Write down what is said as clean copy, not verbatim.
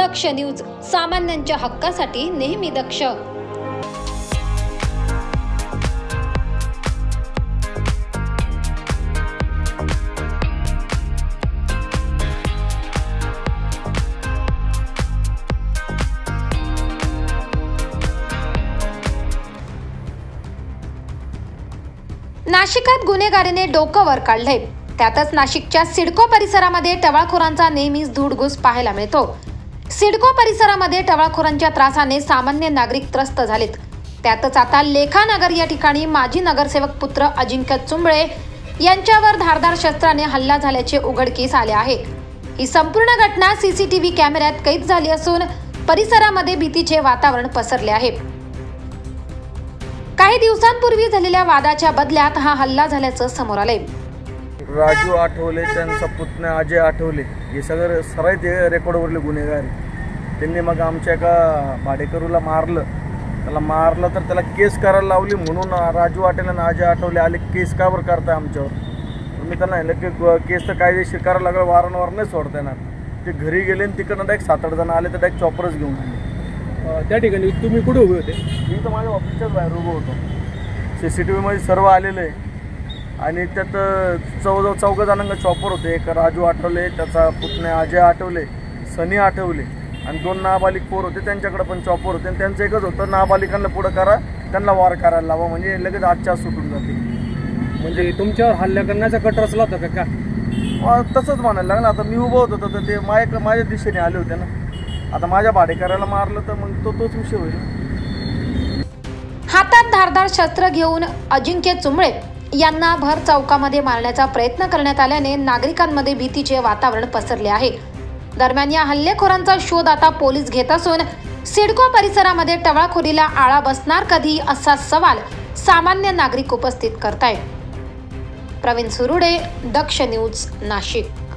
दक्ष news, सामान्यांच्या हक्कासाठी नेहमी दक्ष। नाशिकात गुन्हेगारीने डोकं वर काढले, त्यातच नाशिकच्या सिडको परिसरामध्ये टवाळखोरांचा नेहमीच धुडगूस पाहायला मिळतो। सिडको परिसरामध्ये टवाळखोरांच्या त्रासाने सामान्य नागरिक त्रस्त झालेत। त्यातच आता लेखानगर या ठिकाणी माजी नगरसेवक पुत्र अजिंक्य चुंबळे यांच्यावर धारदार शस्त्राने हल्ला झाल्याचे उघडकीस आले आहे। ही संपूर्ण घटना सीसीटीव्ही कॅमेऱ्यात कैद झाली असून परिसरामध्ये भीतीचे वातावरण पसरले आहे। काही दिवसांपूर्वी झालेल्या वादाच्या बदल्यात हा हल्ला झाल्याचं समोर आलंय। राजू आठवले, त्यांचा पुतण्या अजय आठवले, हे सगळे सराईत रेकॉर्डवरले गुन्हेगार। त्यांनी मग आमच्या एका भाडेकरूला मारलं, तर त्याला केस करायला लावली म्हणून राजू आठवले आणि अजय आठवले आले, केस का बरं करताय आमच्यावर। मी त्यांना म्हणलं की केस तर कायदेशीर करायला लागलं, वारंवार नाही सोडता येणार। ते घरी गेले आणि तिकडनं डायरेक्ट 7-8 जण आले, तर डायरेक्ट चॉपरच घेऊन आले। त्या ठिकाणी तुम्ही कुठे उभे होते? मी तर माझ्या ऑफिसच्याच बाहेर उभं होतो। CCTVमध्ये सर्व आलेलं आहे आणि त्यात जवळजवळ 4 जणांना चॉपर होते। एक राजू आठवले, त्याचा पुतण्या अजय आठवले, सनी आठवले आणि 2 नाबालिक पोर होते, त्यांच्याकडे पण चॉपर होते। आणि त्यांचं एकच होतं, नाबालिकांना पुढं करा, त्यांना वार करायला लावा, म्हणजे लगेच आजच्या सुटून जाते। म्हणजे तुमच्यावर हल्ला करण्याचा कट रचला होता का? तसंच म्हणायला लागलं। आता मी उभं होतो तर ते माझ्या दिशेने आले होते ना। आता माझ्या भाडेकराला मारलं तर मग तोच विषय होईल। हातात धारदार शस्त्र घेऊन अजिंक्य चुंबळे यांना भर चौकामध्ये मारण्याचा प्रयत्न करण्यात आल्याने नागरिकांमध्ये भीतीचे वातावरण पसरले आहे। दरम्यान या हल्लेखोरांचा शोध आता पोलीस घेत असून सिडको परिसरामध्ये टवाळखोरीला आळा बसणार कधी, असा सवाल सामान्य नागरिक उपस्थित करतायत। प्रवीण सुरुडे, दक्ष न्यूज, नाशिक।